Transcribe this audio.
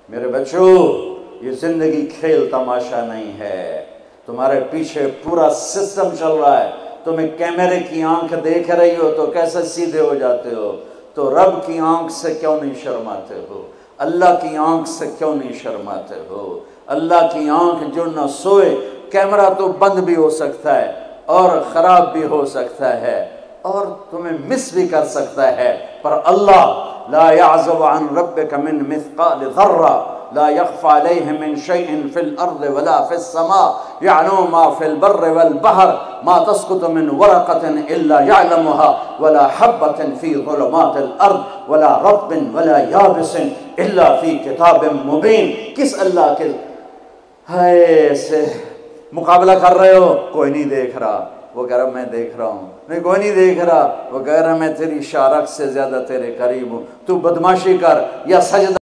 मेरे बच्चों, ये जिंदगी खेल तमाशा नहीं है। तुम्हारे पीछे पूरा सिस्टम चल रहा है। तुम्हें कैमरे की आंख देख रही हो तो कैसे सीधे हो जाते हो? तो रब की आंख से क्यों नहीं शर्माते हो? अल्लाह की आंख से क्यों नहीं शर्माते हो? अल्लाह की आंख जो न सोए, कैमरा तो बंद भी हो सकता है और ख़राब भी हो सकता है और तुम्हें मिस भी कर सकता है, पर अल्लाह ला याज़ुबु अन रब्बिका मिन मिस्क़ाल ज़र्रा ला यख़फ़ा अलैहि मिन शैइन फ़िल अर्ज़ि वला फ़िस समा यअलमु मा फ़िल बर्रि वल बहर मा तस्क़ुतु मिन वरक़तिन इल्ला यअलमुहा वला हब्बतिन फ़ी ज़ुलुमातिल अर्ज़ वला रत्बिन वला याबिसिन इल्ला फ़ी किताबिन मुबीन। किस अल्लाह के हाय से मुकाबला कर रहे हो? कोई नहीं देख रहा। वो कह रहा मैं देख रहा हूँ। नहीं, कोई नहीं देख रहा। वो कह रहा मैं तेरी शारक से ज़्यादा तेरे करीब हूँ। तू बदमाशी कर या सजदा